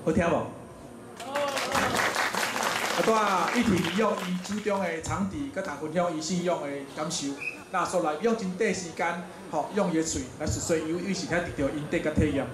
好听无？啊，玉婷用伊手中的场地，甲大分享伊信仰的感受。那所来用真短时间，吼，用伊的嘴来述说伊是遐得到因得甲体验。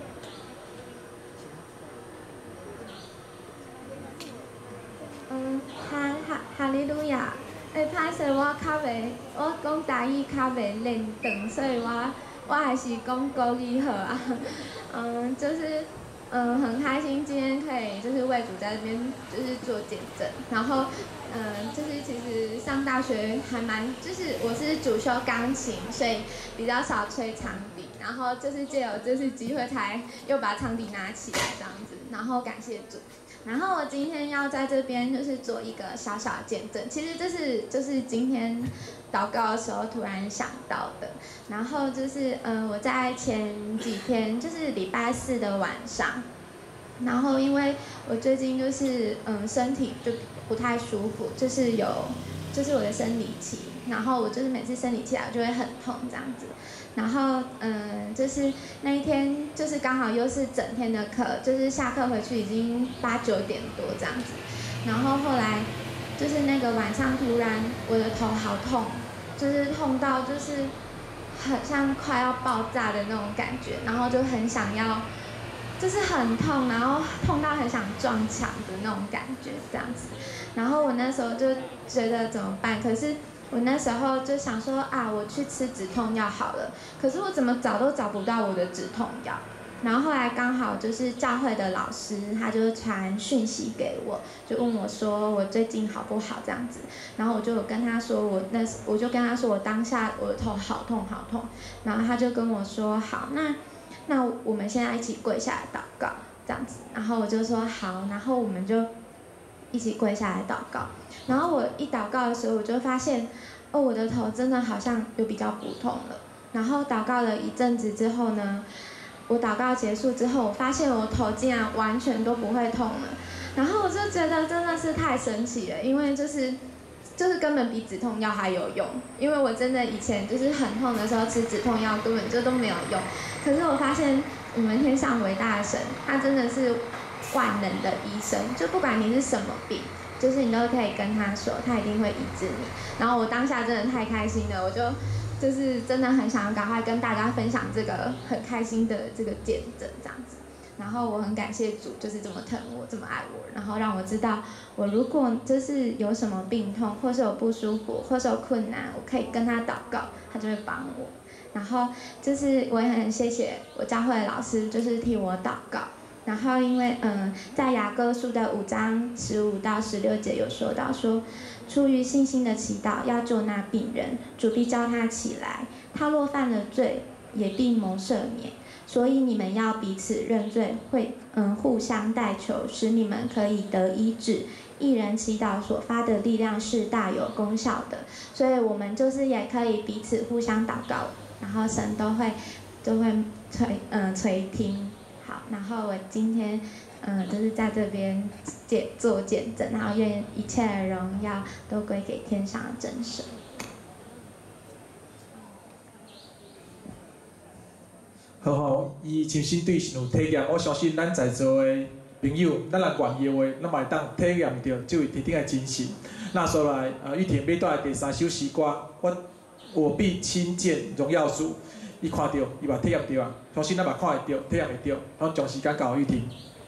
哈利路亚！歹势我较袂，我讲台语较袂练长，所以我还是讲国语好啊。就是很开心今天可以就是为主在这边就是做见证，然后就是其实上大学还蛮，就是我是主修钢琴，所以比较少吹长笛，然后就是借有这次机会才又把长笛拿起来这样子，然后感谢主。然后我今天要在这边就是做一个小小的见证，其实这是就是今天祷告的时候突然想到的。然后就是我在前几天就是礼拜四的晚上，然后因为我最近就是身体就不太舒服，就是我的生理期，然后我就是每次生理期来我就会很痛这样子。然后就是那一天就是刚好又是整天的课，就是下课回去已经8、9点多这样子。然后后来就是那个晚上突然我的头好痛，就是痛到就是很像快要爆炸的那种感觉，然后就很想要，就是很痛，然后痛到很想撞墙的那种感觉这样子。然后我那时候就觉得怎么办？可是我那时候就想说啊，我去吃止痛药好了。可是我怎么找都找不到我的止痛药。然后后来刚好就是教会的老师，他就传讯息给我，就问我说我最近好不好这样子。然后我就跟他说我就跟他说我当下我的头好痛好痛。然后他就跟我说好，那我们现在一起跪下来祷告这样子。然后我就说好，然后我们就一起跪下来祷告。然后我一祷告的时候，我就发现，我的头真的好像有比较不痛了。然后祷告了一阵子之后呢，我祷告结束之后，我发现我头竟然完全都不会痛了。然后我就觉得真的是太神奇了，因为就是根本比止痛药还有用。因为我真的以前就是很痛的时候吃止痛药根本就都没有用。可是我发现我们天上伟大的神，他真的是万能的医生，就不管你是什么病，就是你都可以跟他说，他一定会医治你。然后我当下真的太开心了，我就是真的很想要赶快跟大家分享这个很开心的这个见证这样子。然后我很感谢主，就是这么疼我，这么爱我，然后让我知道，我如果就是有什么病痛，或是有不舒服，或是有困难，我可以跟他祷告，他就会帮我。然后就是我也很谢谢我教会的老师，就是替我祷告。然后因为在雅各书的5章15到16节有说到说，出于信心的祈祷要救那病人，主必叫他起来，他若犯了罪，也必蒙赦免。所以你们要彼此认罪，互相代求，使你们可以得医治。一人祈祷所发的力量是大有功效的。所以我们就是也可以彼此互相祷告，然后神都会垂听。好，然后我今天就是在这边做见证，然后愿一切的荣耀都归给天上的真神。 好好，伊亲身对神有体验，我相信咱在座的朋友，咱若愿意的话，咱嘛会当体验到这位天顶的真实。那所来，玉婷要带来第3首诗歌，我必亲见荣耀主。伊看到，伊嘛体验到啊，相信咱嘛看会到，体验会到。咱将时间交予玉婷。